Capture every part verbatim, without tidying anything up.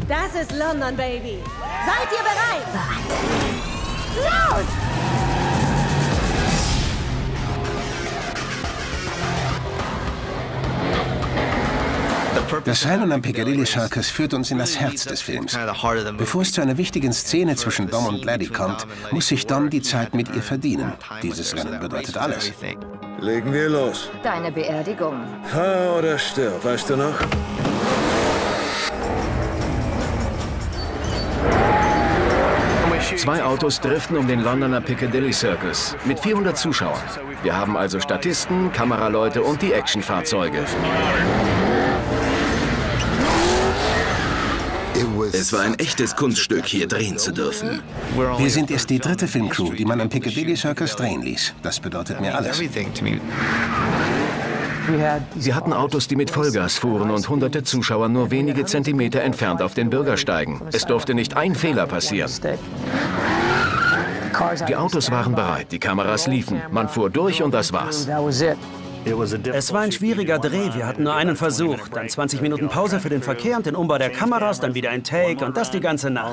Das ist London, Baby. Seid ihr bereit? Bereit. Laut! Das Rennen am Piccadilly Circus führt uns in das Herz des Films. Bevor es zu einer wichtigen Szene zwischen Dom und Laddie kommt, muss sich Dom die Zeit mit ihr verdienen. Dieses Rennen bedeutet alles. Legen wir los. Deine Beerdigung. Fahr oder stirb, weißt du noch? Zwei Autos driften um den Londoner Piccadilly Circus mit vierhundert Zuschauern. Wir haben also Statisten, Kameraleute und die Actionfahrzeuge. Es war ein echtes Kunststück, hier drehen zu dürfen. Wir sind erst die dritte Filmcrew, die man am Piccadilly Circus drehen ließ. Das bedeutet mir alles. Sie hatten Autos, die mit Vollgas fuhren und hunderte Zuschauer nur wenige Zentimeter entfernt auf den Bürgersteigen. Es durfte nicht ein Fehler passieren. Die Autos waren bereit, die Kameras liefen. Man fuhr durch und das war's. Es war ein schwieriger Dreh. Wir hatten nur einen Versuch. Dann zwanzig Minuten Pause für den Verkehr und den Umbau der Kameras, dann wieder ein Take und das die ganze Nacht.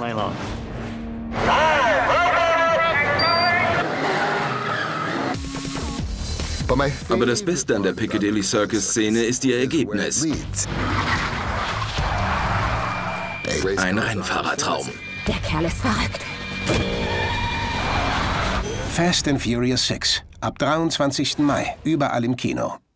Aber das Beste an der Piccadilly Circus-Szene ist ihr Ergebnis. Ein Rennfahrertraum. Der Kerl ist verrückt. Fast and Furious sechs. Ab dreiundzwanzigsten Mai. Überall im Kino.